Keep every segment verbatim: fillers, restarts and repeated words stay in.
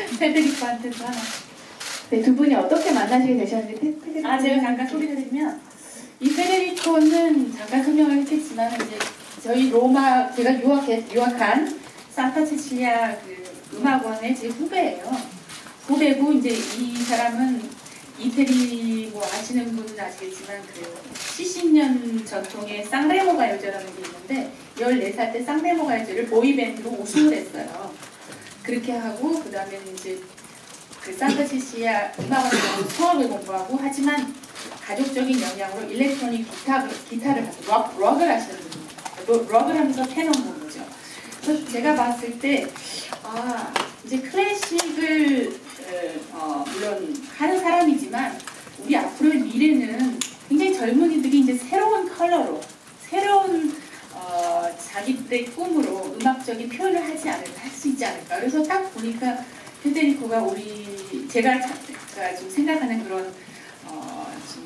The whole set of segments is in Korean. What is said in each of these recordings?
페데리코한테도 하나. 네, 두 분이 어떻게 만나시게 되셨는지 페, 페데리코 아, 제가 잠깐 소개를 드리면 이 페데리코는 잠깐 설명을 했겠지만 이제 저희 로마 제가 유학해, 유학한 산타 체칠리아 그 음악원의 제 후배예요. 후배고 이제 이 사람은 이태리 뭐 아시는 분은 아시겠지만 그 칠십 년 전통의 쌍레모 가요제라는 게 있는데 열네 살 때 쌍레모 가요제를 보이밴드로 우승을 했어요. 그렇게 하고 그 다음에 이제 그 산타 체칠리아 음악원에서 수학을 공부하고 하지만 가족적인 영향으로 일렉트로닉 기타, 기타를 하고 록, 록을 하시는 분입니다. 록을 하면서 테너 부는 거죠. 그래서 제가 봤을 때 아 이제 클래식을 어, 물론 하는 사람이지만 우리 앞으로의 미래는 굉장히 젊은이들이 이제 새로운 컬러로 새로운 어, 자기들의 꿈으로 음악적인 표현을 하지 않을까 할 수 있지 않을까. 그래서 딱 보니까 페데리코가 우리 제가, 제가 좀 생각하는 그런 어, 좀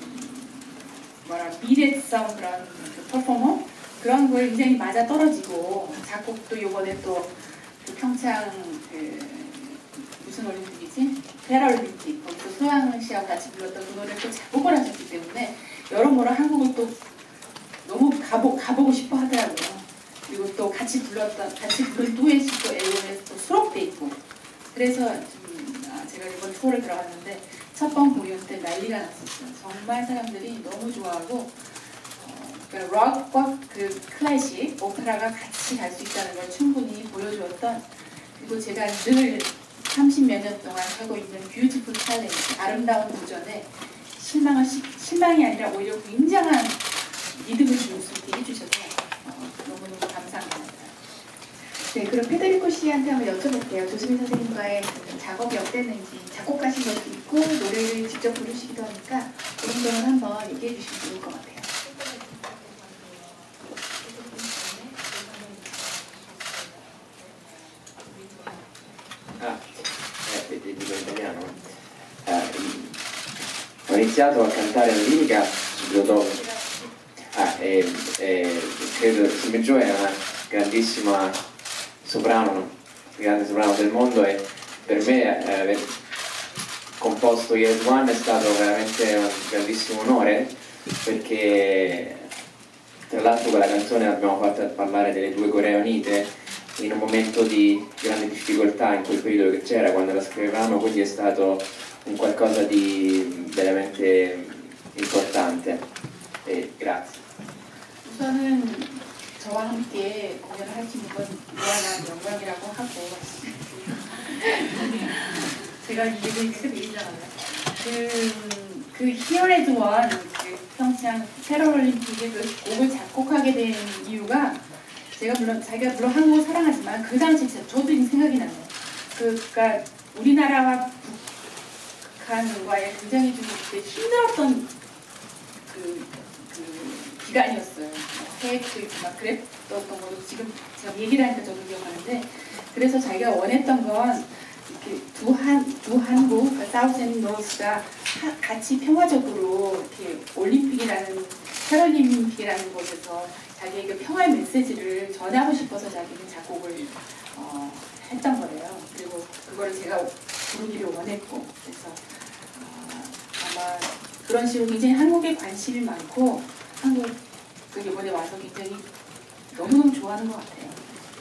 뭐라 미래성 그런 그 퍼포머 그런 거에 굉장히 맞아 떨어지고 작곡도 요번에 또 그 평창 그 무슨 올림픽이지? 패럴림픽 거기서 소양 씨하고 같이 불렀던 그 노래를 또 작곡을 하셨기 때문에 여러모로 한국을 또 너무 가보, 가보고 싶어 하더라고요. 그리고 또 같이 불렀던 같이 부른 두엣이 또 앨범에 또 수록돼 있고 그래서 좀 아, 제가 이번 투어를 들어갔는데 첫 번 공연 때 난리가 났었어요. 정말 사람들이 너무 좋아하고 어, 그러니까 록과 그 클래식, 오페라가 같이 갈 수 있다는 걸 충분히 보여주었던 그리고 제가 늘 삼십몇 년 동안 하고 있는 뷰티풀 탤런트, 아름다운 도전에 실망을, 시, 실망이 아니라 오히려 굉장한 믿음을 줄 수 있게 해주셔서 어, 너무너무 감사합니다. 네, 그럼 페데리코 씨한테 한번 여쭤볼게요. 조수민 선생님과의 그 작업이 어땠는지 작곡하신 것도 있고 노래를 직접 부르시기도 하니까 그런 점을 한번 얘기해 주시면 좋을 것 같아요. Ah, eh, dico italiano. Eh, ho iniziato a cantare in lirica subito dopo. Ah, e, e credo che Simone Joe è una grandissima soprano, grande soprano del mondo e per me eh, aver composto Yes One è stato veramente un grandissimo onore perché tra l'altro quella canzone l'abbiamo fatta parlare delle due Coree Unite in un momento di grande difficoltà in quel periodo che c'era quando la scrivevamo, quindi è stato un qualcosa di veramente importante e grazie. 우선은 저와 함께 공연을 할 수 있는 건 무한한 영광이라고 하고 제가 이 얘기를 계속 얘기하잖아요. 그, 그 Here as One, 그 평창 패럴림픽의 그 곡을 작곡하게 된 이유가 제가 물론 자기가 물론 한국을 사랑하지만 그 당시 저도 지금 생각이 나요. 그, 그러니까 우리나라와 북한과의 굉장히 좀 힘들었던 그, 그 기간이었어요. 해외도 있고 막 그랬던 거로 지금 제가 얘기를 하니까 저도 기억하는데 그래서 자기가 원했던 건 이렇게 두 한 두 한국, 그러니까 사우스 앤 노스가 같이 평화적으로 이렇게 올림픽이라는 패럴림픽이라는 곳에서 자기의 그 평화의 메시지를 전하고 싶어서 자기는 작곡을 어, 했던 거래요. 그리고 그거를 제가 부르기를 원했고 그래서 어, 아마 그런 식으로 굉장히 한국에 관심이 많고 한국 그 이번에 와서 굉장히 너무너무 좋아하는 것 같아요.